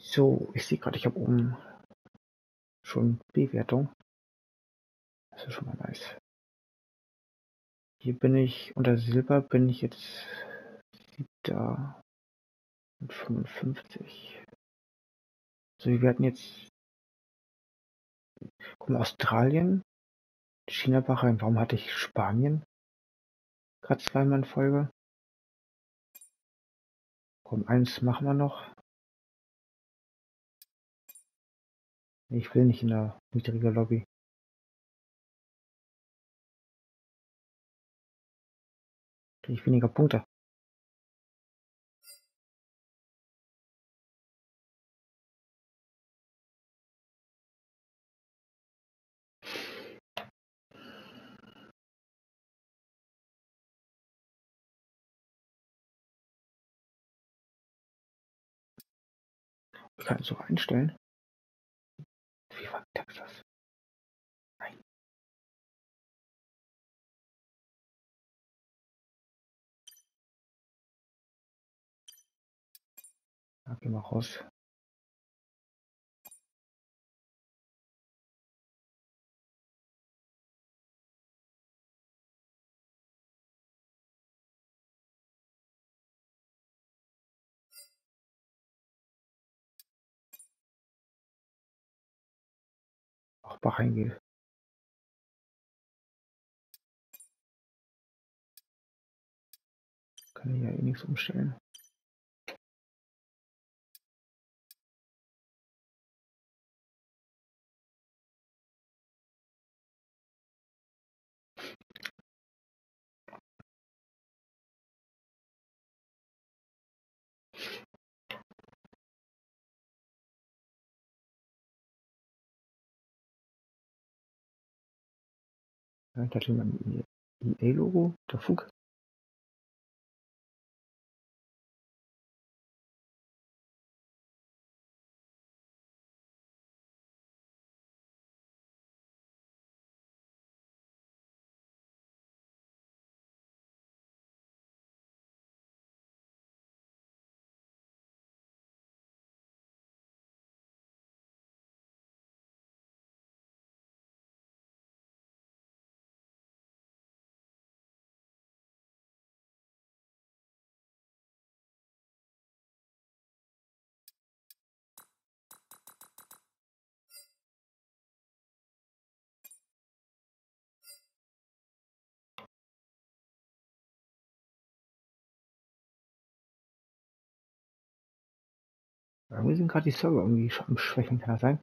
So, ich sehe gerade, ich habe oben schon Bewertung. Das ist schon mal nice. Hier bin ich unter Silber, bin ich jetzt da mit 55. So, wir hatten jetzt, guck mal, Australien, China, Bahrain. Warum hatte ich Spanien gerade zweimal in Folge? Komm, eins machen wir noch. Ich will nicht in der niedrigen Lobby. Kriege ich weniger Punkte. Ich kann es so einstellen. Wie war Texas? Nein. Ja, geh mal raus. Auch Bahrain geht. Kann ich ja eh nichts umstellen. Ja, da hat jemand ein EA-Logo. Der Fug. Irgendwie sind gerade die Server irgendwie am Schwächen, kann das sein?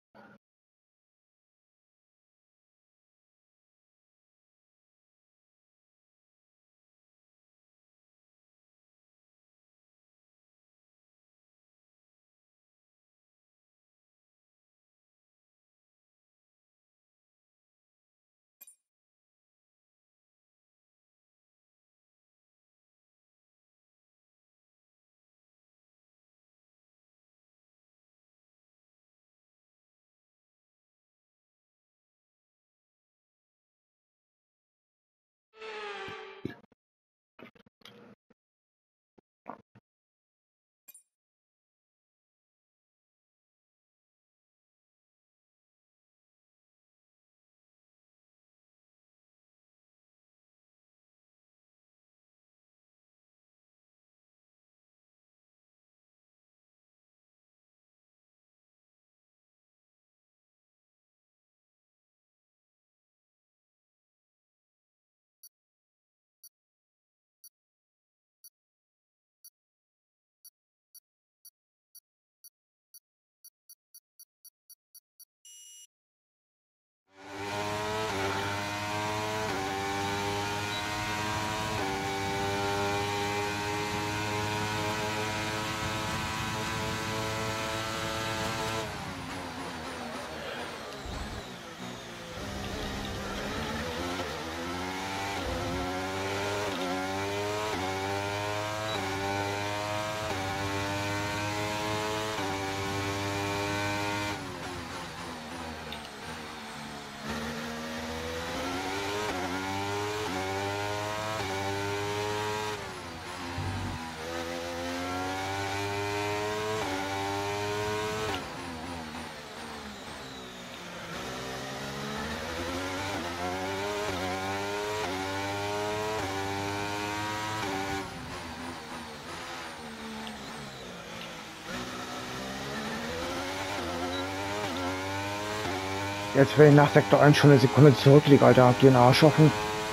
Jetzt, wenn ich nach Sektor 1 schon eine Sekunde zurückliege, Alter, habt ihr einen Arsch offen?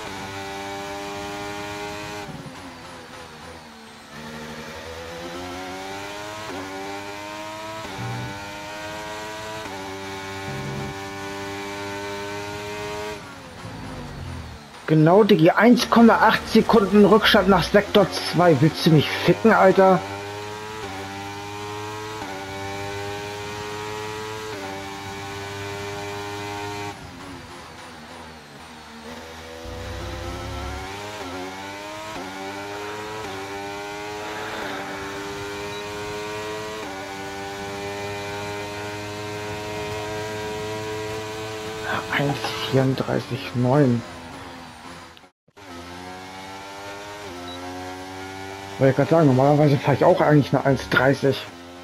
Genau, Digi, 1,8 Sekunden Rückstand nach Sektor 2. Willst du mich ficken, Alter? Ja, 1,34,9. Wollte ich gerade sagen, normalerweise fahre ich auch eigentlich eine 1,30.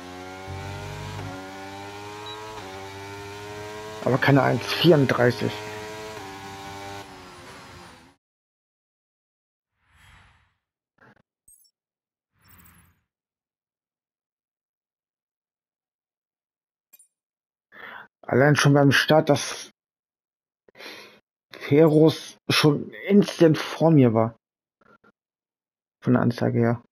Aber keine 1,34. Allein schon beim Start, dass Ferus schon instant vor mir war. Von der Anzeige her.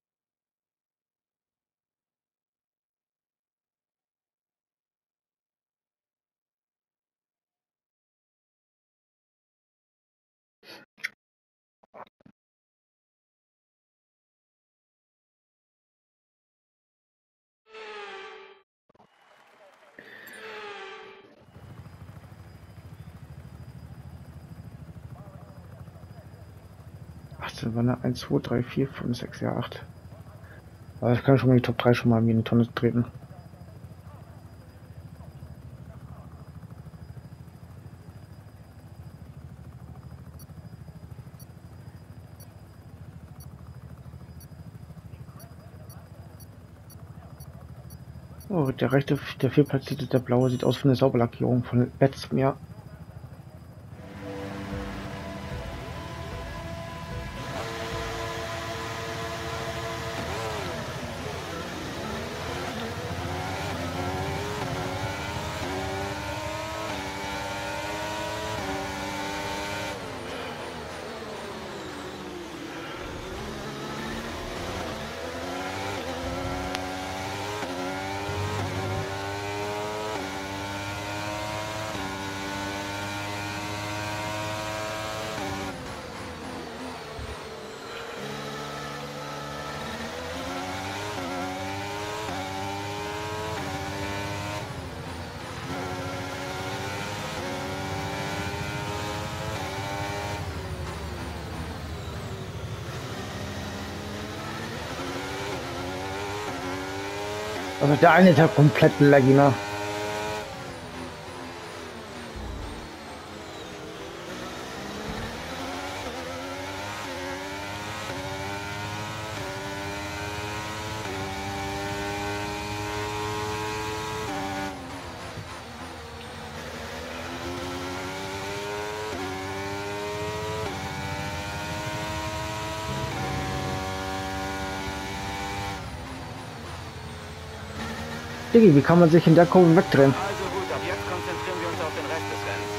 Ach, das war eine 1, 2, 3, 4, 5, 6, ja, 8. Aber ich kann schon mal die Top 3 schon mal in die Tonne treten. Oh, der rechte, der vierplatzierte, der blaue, sieht aus wie eine Sauberlackierung von letztem Jahr. Also der eine ist ja komplett laggy, ne? Diggi, wie kann man sich in der Kurve wegdrehen? Also gut, ab jetzt konzentrieren wir uns auf den Rest des Rennens.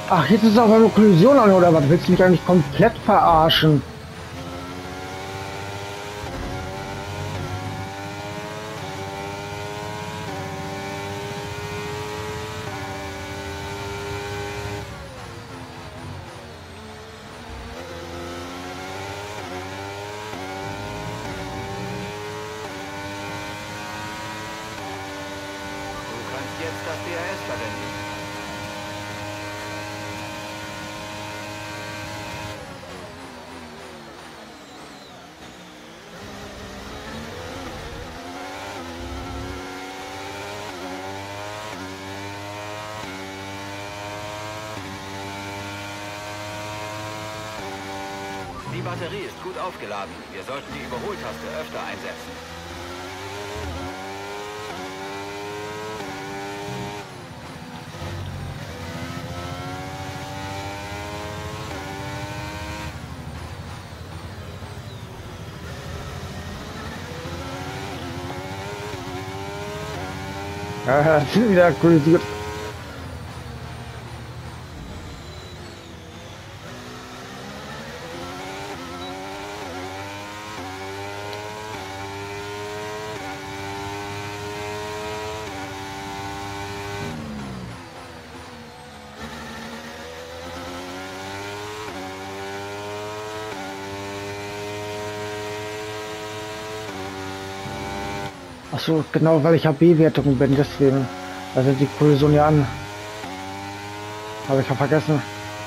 Ach, jetzt ist auch eine Kollision an, oder was? Willst du mich eigentlich komplett verarschen? Du kannst jetzt das DRS verwenden. Die Batterie ist gut aufgeladen. Wir sollten die Überholtaste öfter einsetzen. Ja, sind wieder kollidiert. Ach so, genau, weil ich HB-Wertung bin, deswegen. Also die Kollision ja an. Habe ich ja vergessen.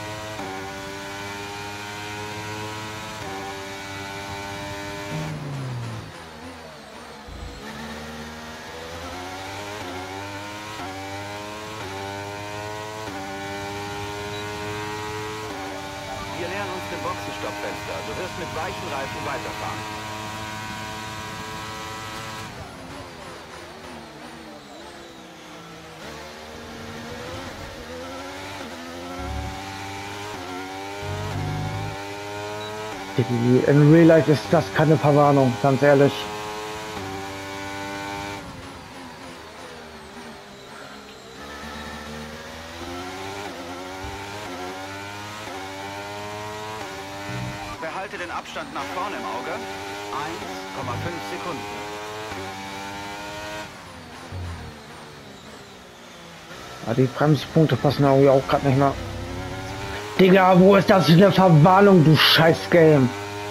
Wir nähern uns dem Boxenstoppfenster. Du wirst mit weichen Reifen weiterfahren. In Real Life ist das keine Verwarnung, ganz ehrlich. Behalte den Abstand nach vorne im Auge. 1,5 Sekunden. Ja, die Bremspunkte passen irgendwie auch gerade nicht mehr. Digga, wo ist das für eine Verwarnung, du Scheiß-Game?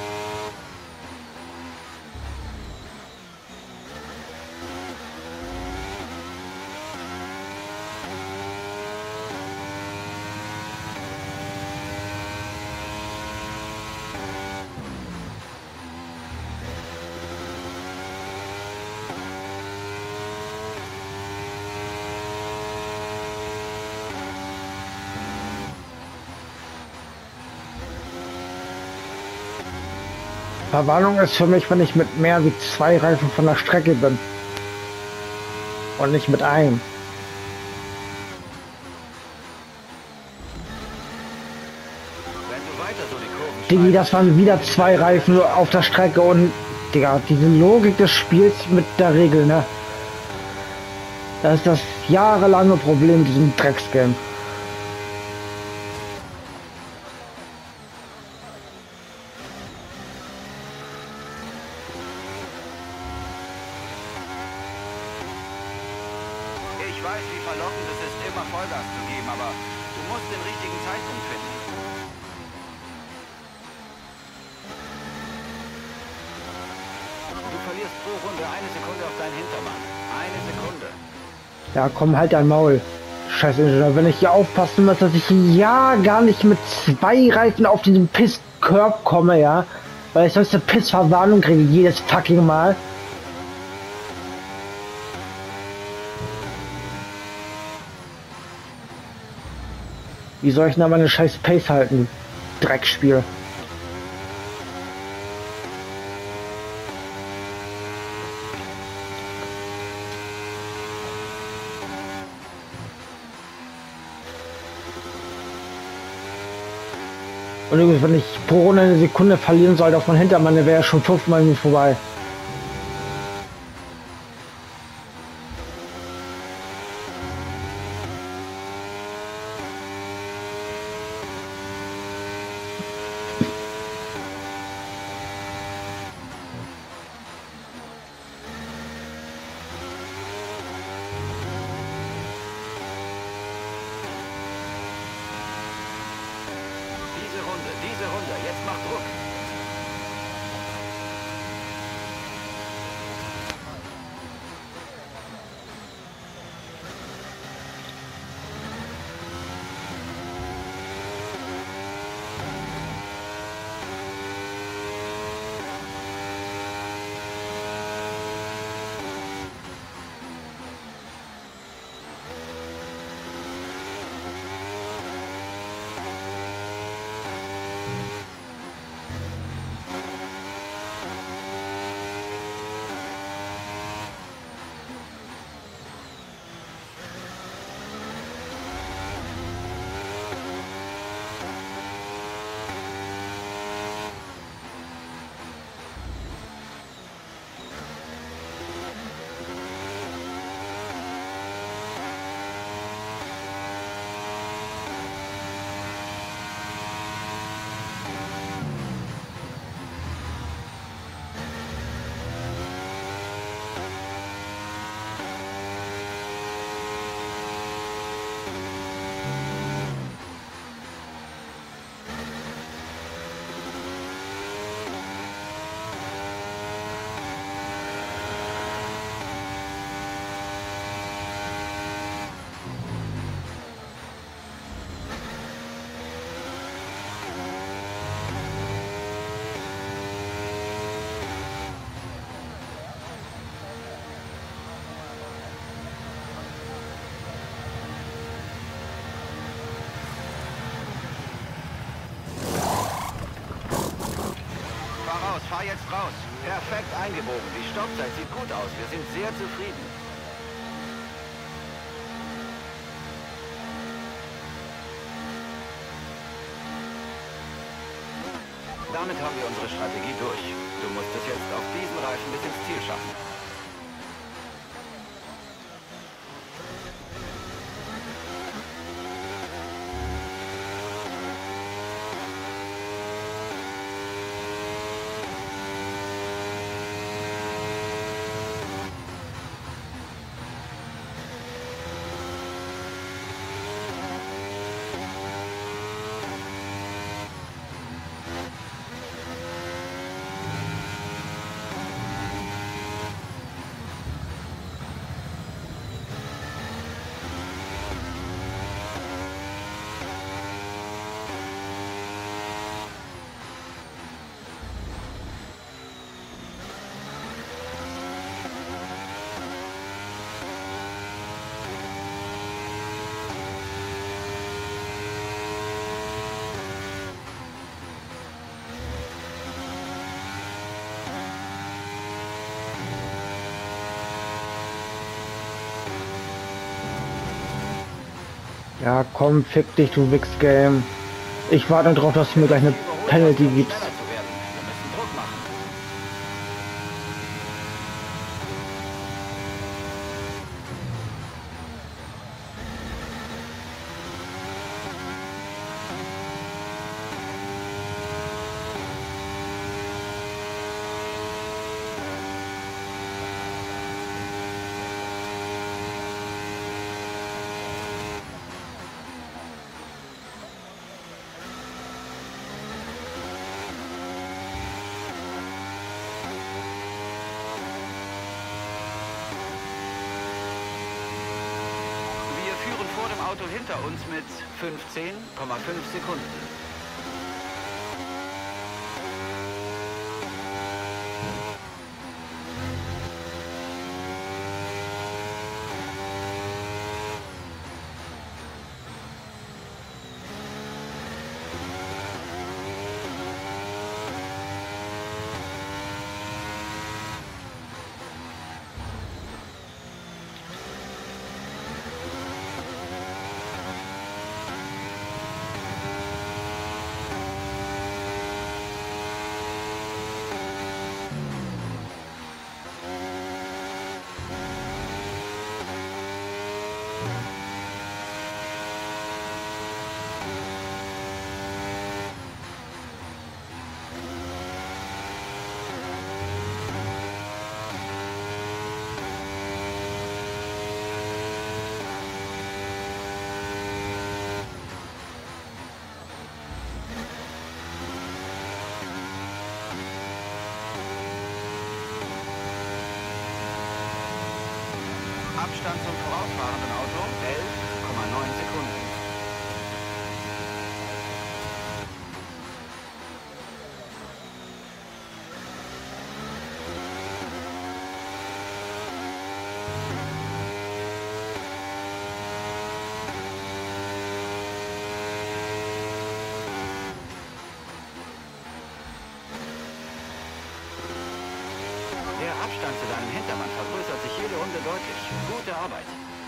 Verwarnung ist für mich, wenn ich mit mehr wie 2 Reifen von der Strecke bin. Und nicht mit einem. Wenn du weiter so die Kurven Digi, schneidest, das waren wieder 2 Reifen auf der Strecke und, Digga, diese Logik des Spiels mit der Regel, ne? Das ist das jahrelange Problem diesem Drecksgame. ich weiß, wie verlockend es ist, immer Vollgas zu geben, aber du musst den richtigen Zeitpunkt finden. Du verlierst pro Runde 1 Sekunde auf deinen Hintermann. 1 Sekunde. Ja, komm, halt dein Maul. Scheiß Ingenieur, wenn ich hier aufpassen muss, dass ich ja gar nicht mit 2 Reifen auf diesen Piss-Curb komme, ja. Weil ich sonst eine Pissverwarnung kriege, jedes fucking Mal. Wie soll ich denn aber eine scheiß Pace halten? Dreckspiel. Und übrigens, wenn ich pro Runde eine Sekunde verlieren sollte auf meinen Hintermann, dann wäre er schon 5-mal mit vorbei. diese Runde, jetzt macht Druck. Fahr jetzt raus. Perfekt eingebogen. Die Stoppzeit sieht gut aus. Wir sind sehr zufrieden. Damit haben wir unsere Strategie durch. Du musst es jetzt auf diesen Reifen bis ins Ziel schaffen. Ja, komm, fick dich, du Wichs-Game. Ich warte nur drauf, dass du mir gleich eine Penalty gibst. Schneller zu werden. Wir müssen Druck machen. Vor dem Auto hinter uns mit 15,5 Sekunden. Abstand zum vorausfahrenden Auto 11,9 Sekunden. Der Abstand zu deinem Hintermann vergrößert sich jede Runde deutlich. Gute Arbeit.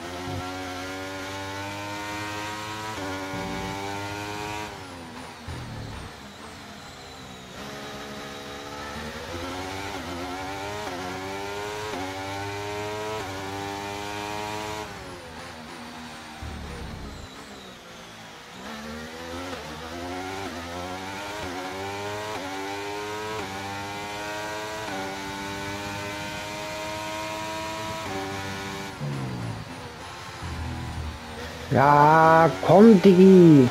Ja, komm, Diggi.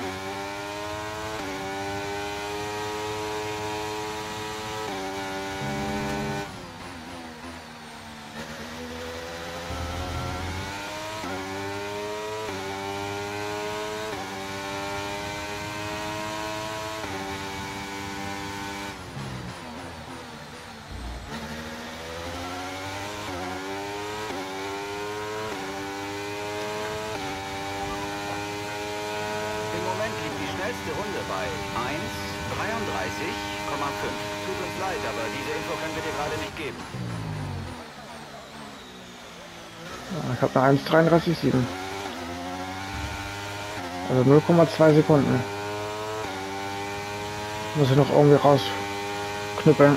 Im Moment liegt die schnellste Runde bei 1,33,5. Tut uns leid, aber diese Info können wir dir gerade nicht geben. Ich habe eine 1,33,7. Also 0,2 Sekunden. Muss ich noch irgendwie rausknüppeln.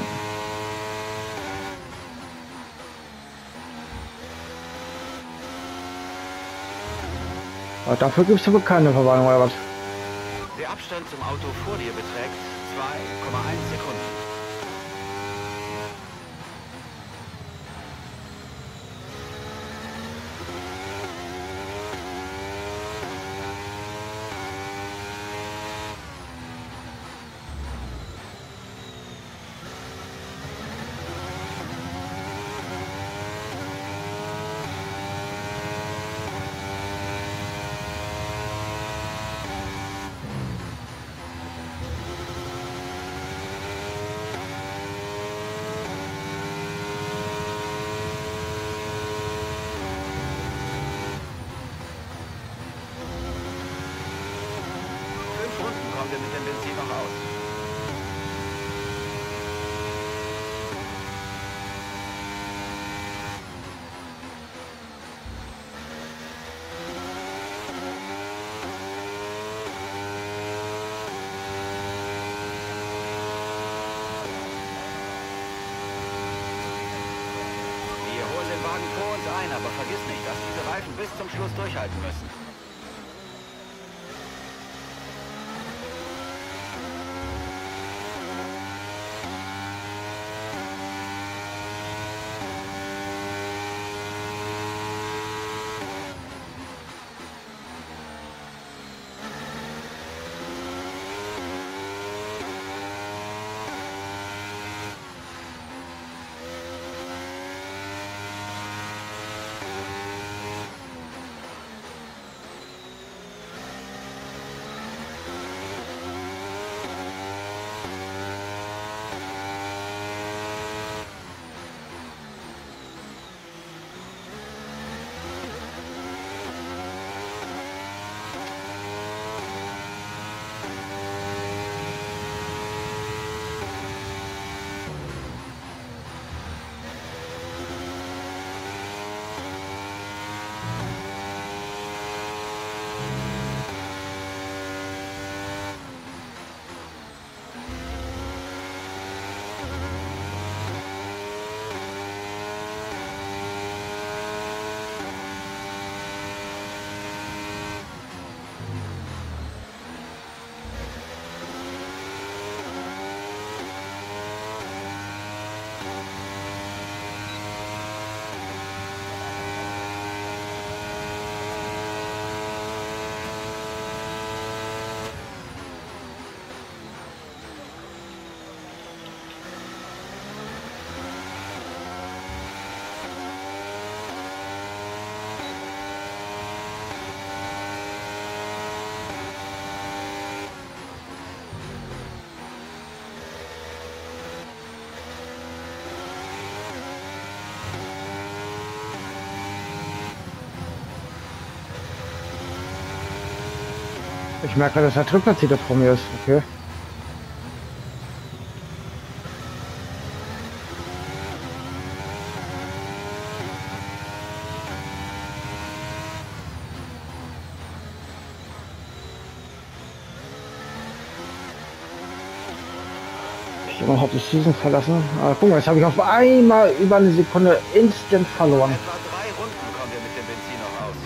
Aber dafür gibt es aber keine Verwarnung oder was? Der Abstand zum Auto vor dir beträgt 2,1 Sekunden. Kommt ihr mit dem Benzin noch aus? Wir holen den Wagen vor uns ein, aber vergiss nicht, dass diese Reifen bis zum Schluss durchhalten müssen. Ich merke, dass er Drittplatzierter vor mir ist. Okay. Jemand hat die Season verlassen. Aber guck mal, jetzt habe ich auf einmal über eine Sekunde instant verloren. Etwa 3 Runden kommen wir mit dem Benzin noch aus.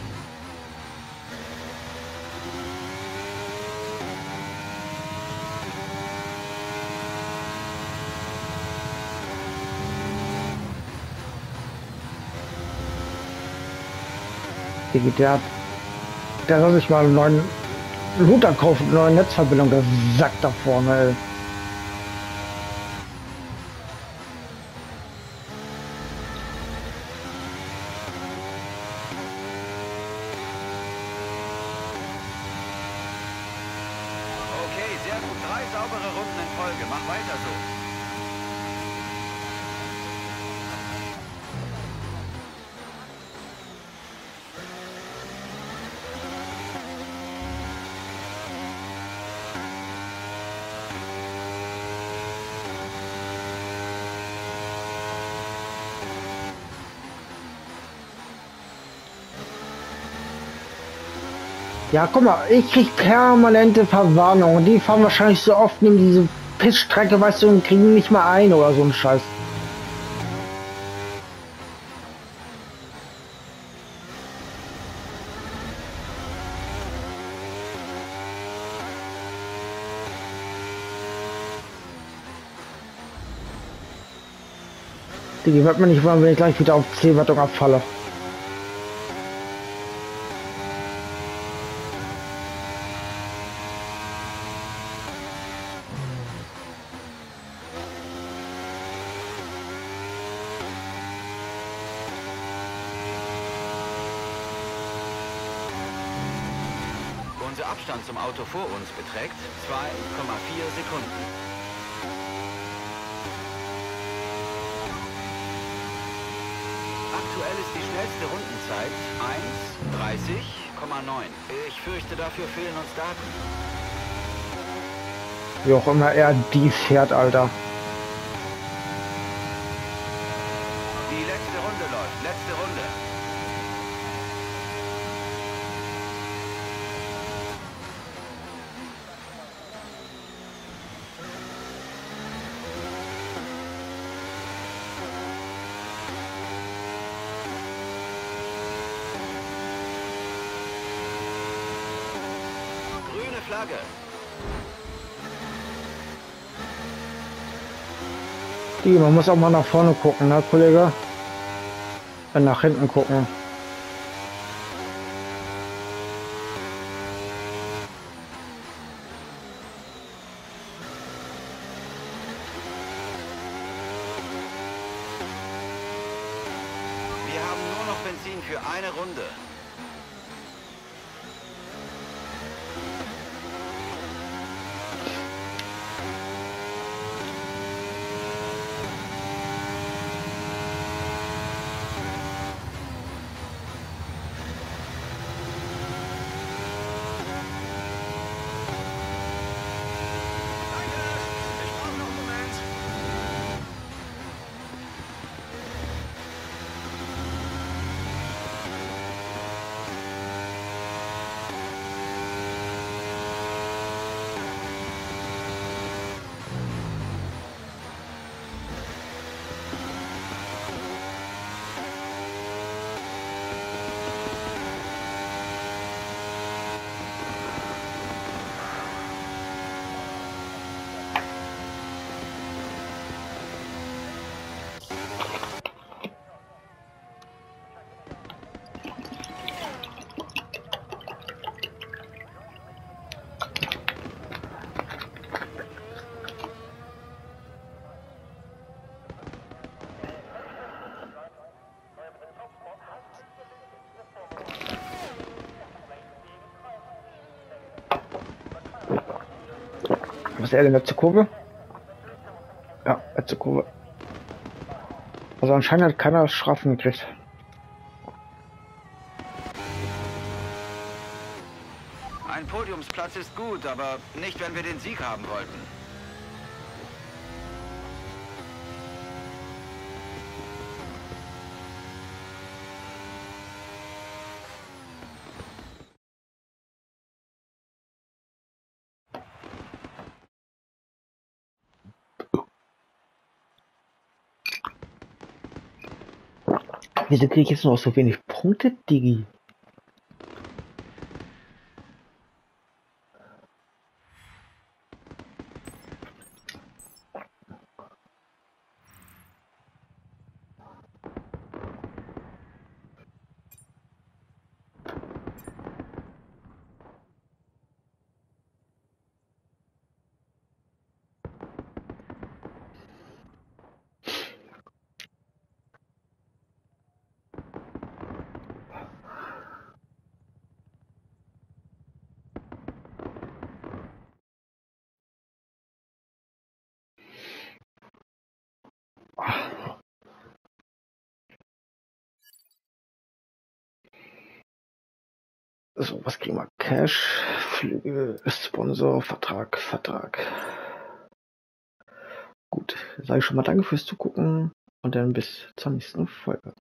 Der soll sich mal einen neuen Router kaufen, eine neue Netzverbindung, der Sack da vorne, ey. Okay, sehr gut. 3 saubere Runden in Folge. Mach weiter so. Ja, guck mal, ich krieg permanente Verwarnungen. Die fahren wahrscheinlich so oft neben diese Pissstrecke, weißt du, und kriegen nicht mal ein oder so ein Scheiß. Die wird mir nicht wollen, wenn ich gleich wieder auf C-Wertung abfalle. Unser Abstand zum Auto vor uns beträgt 2,4 Sekunden. Aktuell ist die schnellste Rundenzeit 1:30,9. Ich fürchte, dafür fehlen uns Daten. Wie auch immer er die fährt, Alter. Die letzte Runde läuft. Letzte Runde. Grüne Flagge. Man muss auch mal nach vorne gucken, ne, Kollege? Nach hinten gucken. Wir haben nur noch Benzin für eine Runde. Was ist er denn, letzte Kurve? Ja, letzte Kurve. Also anscheinend hat keiner Strafen gekriegt. Ein Podiumsplatz ist gut, aber nicht, wenn wir den Sieg haben wollten. Wieso kriege ich jetzt noch so wenig Punkte, Digi? So, was kriegen wir? Cash, Flüge, Sponsor, Vertrag. Gut, sage ich schon mal danke fürs Zugucken und dann bis zur nächsten Folge.